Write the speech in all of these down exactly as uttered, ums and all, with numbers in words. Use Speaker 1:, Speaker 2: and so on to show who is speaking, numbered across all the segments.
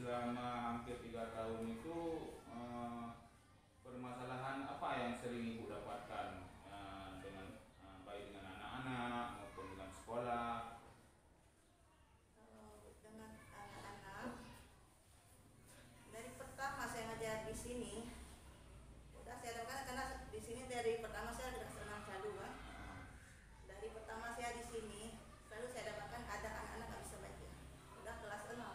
Speaker 1: selama hampir tiga tahun itu eh, permasalahan apa yang sering ibu dapatkan eh, dengan eh, baik dengan anak-anak maupun dengan sekolah?
Speaker 2: Kalau dengan anak-anak, dari pertama saya ngajar di sini, udah saya dapatkan karena di sini dari pertama saya sudah senang selalu kan. Dari pertama saya di sini selalu saya dapatkan ada anak-anak nggak bisa baca. Udah kelas enam.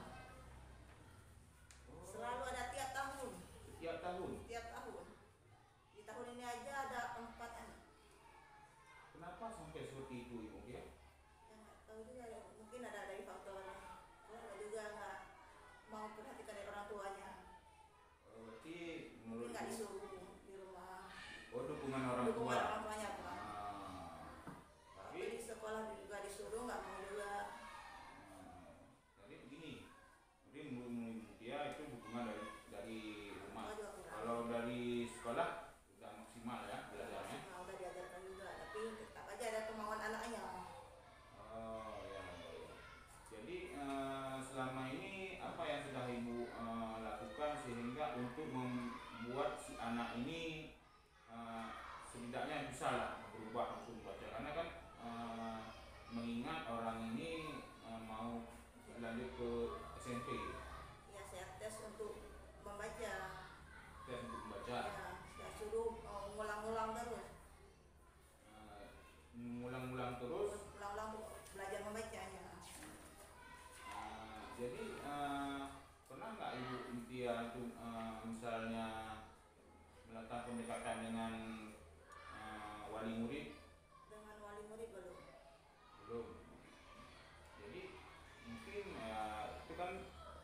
Speaker 2: Selalu ada tiap tahun.
Speaker 1: Tiap tahun?
Speaker 2: Tiap tahun. Di tahun ini aja ada empat anak.
Speaker 1: Kenapa sampai seperti itu ibu ya?
Speaker 2: Ya nggak tahu juga ya. Mungkin ada dari faktor keluarga juga nggak mau perhatikan dari orang tuanya.
Speaker 1: Berarti
Speaker 2: Mungkin
Speaker 1: menurut
Speaker 2: nggak
Speaker 1: ibu-
Speaker 2: disuruh di rumah.
Speaker 1: oh dukungan orang
Speaker 2: Dukungan
Speaker 1: tua.
Speaker 2: orang tuanya Pak.
Speaker 1: Ah,
Speaker 2: Tapi
Speaker 1: tapi
Speaker 2: di sekolah juga disuruh nggak mau juga.
Speaker 1: ah, jadi begini, jadi menurut dia itu dukungan dari dari rumah.
Speaker 2: Sekolah juga kurang.
Speaker 1: Kalau dari sekolah udah maksimal ya belajarnya.
Speaker 2: Nah, udah diajarkan juga, tapi tetap aja ada kemauan anaknya.
Speaker 1: Oh ya, ya, ya. Jadi eh, selama ini apa yang sudah ibu eh, lakukan sehingga untuk membuat si anak ini eh, setidaknya bisa lah berubah untuk membaca, karena kan eh, mengingat orang ini eh, mau lanjut ke S M P,
Speaker 2: Ya saya tes untuk membaca.
Speaker 1: tes untuk membaca.
Speaker 2: Ya, saya suruh uh, ngulang-ngulang terus.
Speaker 1: Eh, mengulang-ulang terus.
Speaker 2: Ulang-ulang belajar membacanya.
Speaker 1: Eh, jadi eh, pernah nggak ibu Mutia itu eh, misalnya melakukan pendekatan dengan eh, wali murid?
Speaker 2: Dengan wali murid belum.
Speaker 1: Belum. Jadi mungkin ya itu kan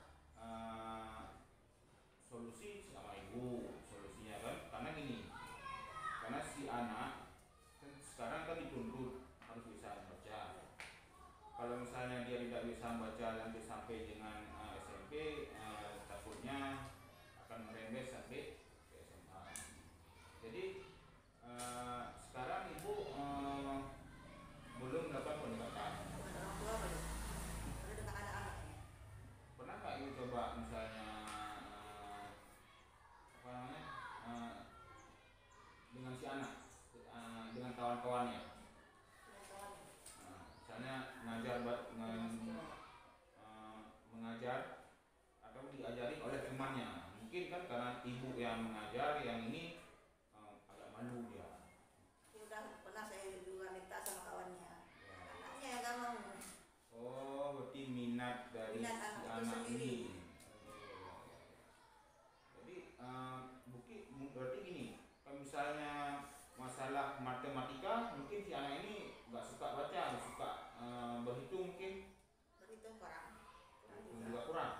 Speaker 1: eh, solusi sama ibu solusinya kan, karena gini, karena si anak kan sekarang kan dituntut harus bisa membaca. Kalau misalnya dia tidak bisa membaca lanjut sampai dengan uh, S M P, uh, takutnya akan merembes sampai ke S M A. Jadi uh, sekarang ibu uh, belum melakukan pendekatan.
Speaker 2: Dengan orang tua belum. Baru dengan anak-anaknya.
Speaker 1: Pernah nggak ibu coba misalnya uh, apa namanya uh, dengan si anak, uh, dengan kawan-kawannya?
Speaker 2: Dengan kawannya.
Speaker 1: Nah, misalnya mengajar dengan uh, mengajar atau diajari oleh temannya, mungkin kan karena ibu yang mengajar, yang ini uh, agak malu dia.
Speaker 2: Ya udah pernah saya juga minta sama kawannya.
Speaker 1: Ya.
Speaker 2: Anaknya yang nggak mau.
Speaker 1: Oh, berarti minat dari
Speaker 2: Minat
Speaker 1: si
Speaker 2: anak itu
Speaker 1: anak
Speaker 2: sendiri.
Speaker 1: ini. Oh, ya, ya. Jadi uh, bukti berarti gini, kalau misalnya masalah matematika, mungkin si anak ini nggak suka baca, nggak suka uh, berhitung, mungkin
Speaker 2: Berhitung kurang. Kurang
Speaker 1: berhitung
Speaker 2: juga.
Speaker 1: juga kurang.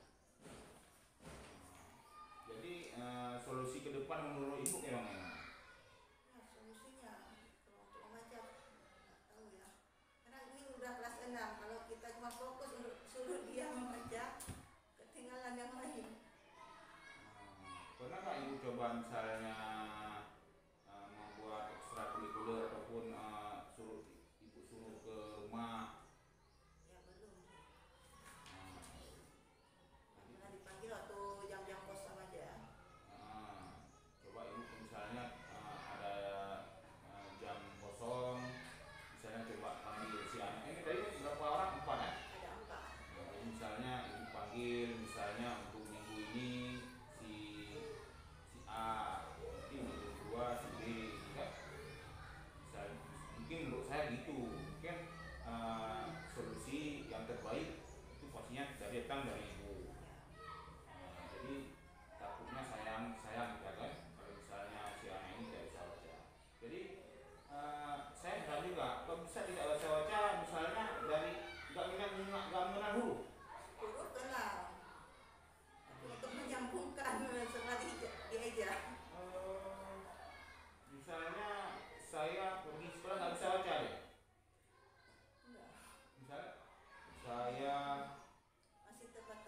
Speaker 1: Jadi uh, solusi ke depan menurut ibu gimana?
Speaker 2: Ya, solusinya kalau untuk membaca nggak tahu ya. Karena ini udah kelas enam. Kalau kita cuma fokus untuk suruh dia membaca, ketinggalan yang lain.
Speaker 1: Pernah nggak ibu coba misalnya uh, membuat ekstrakurikuler ataupun uh, suruh ibu suruh ke rumah?
Speaker 2: Ya belum.
Speaker 1: Uh,
Speaker 2: Karena dipanggil waktu jam-jam kosong aja.
Speaker 1: uh, coba ibu misalnya uh, ada uh, jam kosong, misalnya coba panggil si anak. Ini tadi berapa orang? Empat ya?
Speaker 2: Ada empat.
Speaker 1: Nah, misalnya ibu panggil misalnya untuk minggu ini si si A, nanti minggu kedua si B, gitu kan? Misal, mungkin menurut saya gitu, mungkin uh, solusi yang terbaik itu pastinya dari datang dari ibu. Uh, jadi takutnya sayang sayang ya kan, kalau misalnya si anak ini tidak bisa baca. Jadi uh, saya tahu juga, kalau bisa tidak baca baca, misalnya dari nggak minat nggak mengenal huruf.
Speaker 2: Huruf kenal. Tapi untuk menyambungkan setelah dieja.
Speaker 1: Eh, misalnya saya pergi sekolah nggak bisa baca ya.
Speaker 2: Enggak.
Speaker 1: Misalnya saya
Speaker 2: Masih tepat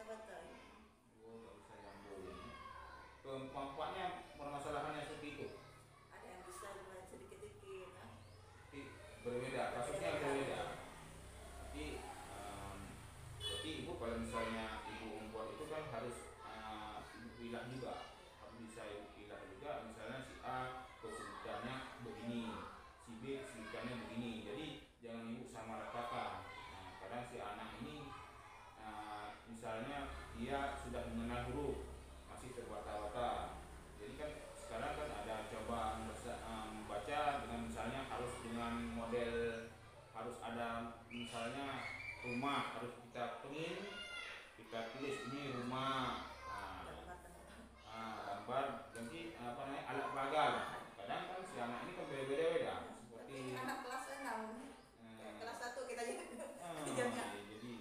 Speaker 1: pilah juga, harus bisa ibu pilah juga. Misalnya si A kesulitannya begini, si B kesulitannya begini, jadi jangan ibu sama ratakan. Nah, kadang si anak ini uh, misalnya dia sudah mengenal huruf masih terbata-bata, jadi kan sekarang kan ada coba membaca dengan misalnya harus dengan model, harus ada misalnya rumah, harus kita pengin, kita tulis ini rumah, nah, nah, gambar, jadi apa namanya alat peraga. Kadang kan si anak ini kan beda-beda seperti
Speaker 2: tapi anak kelas enam
Speaker 1: eh,
Speaker 2: kelas satu kita jadi
Speaker 1: eh,
Speaker 2: kerjanya.
Speaker 1: jadi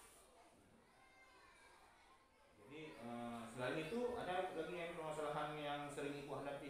Speaker 1: jadi eh, selain itu ada lagi yang permasalahan yang sering ibu hadapi?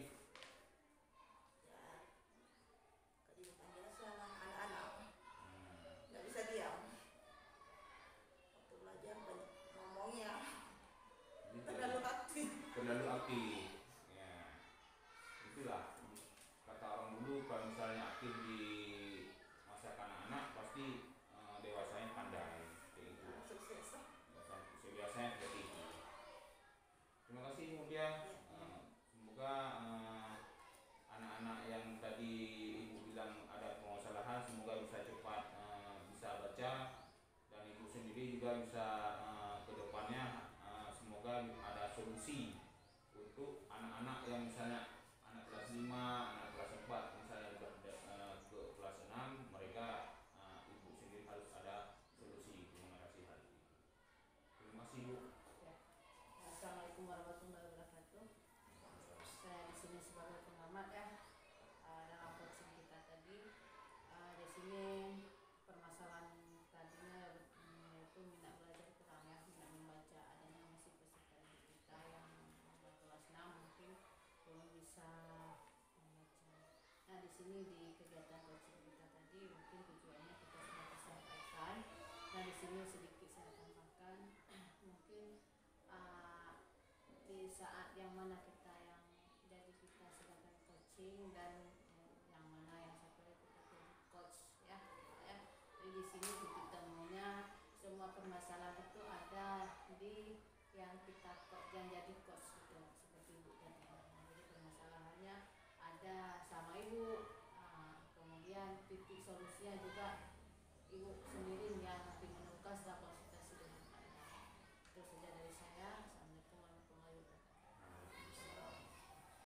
Speaker 2: Kehidupan biasa anak-anak nggak bisa diam, waktu belajar banyak ngomongnya,
Speaker 1: Gitu.
Speaker 2: terlalu aktif.
Speaker 1: Terlalu aktif, ya itulah kata orang dulu, kalau misalnya aktif di masa kanak-kanak pasti uh, dewasanya pandai, kayak gitu.
Speaker 2: Sukses.
Speaker 1: Biasanya seperti itu. Terima kasih Mutia. Uh, semoga uh, anak-anak yang tadi ibu bilang ada permasalahan semoga bisa cepat uh, bisa baca, dan ibu sendiri juga bisa uh, kedepannya uh, semoga ada solusi untuk anak-anak yang misalnya anak kelas lima, anak kelas empat misalnya sudah uh, ke kelas enam, mereka uh, ibu sendiri harus ada solusi mengatasi hal ini. Terima kasih Bu.
Speaker 3: Ya. Assalamualaikum warahmatullahi wabarakatuh. Saya di sini sebagai pengamat ya uh, dalam coaching kita tadi. Uh, di sini permasalahan tadinya um, yaitu minat belajar kurang ya, minat membaca, adanya masih peserta didik kita yang uh, kelas enam mungkin belum bisa membaca. Nah di sini di kegiatan coaching kita tadi mungkin tujuannya kita sudah sampaikan. Nah di sini sedikit saya tambahkan mungkin uh, di saat yang mana kita yang jadi kita sedangkan coaching dan uh, yang mana yang satu lagi kita jadi coach ya, ya. Jadi di sini titik temunya semua permasalahan itu ada di yang kita coach, yang jadi coach gitu, seperti ibu tadi. Nah, jadi permasalahannya ada sama ibu, uh, kemudian titik solusinya juga ibu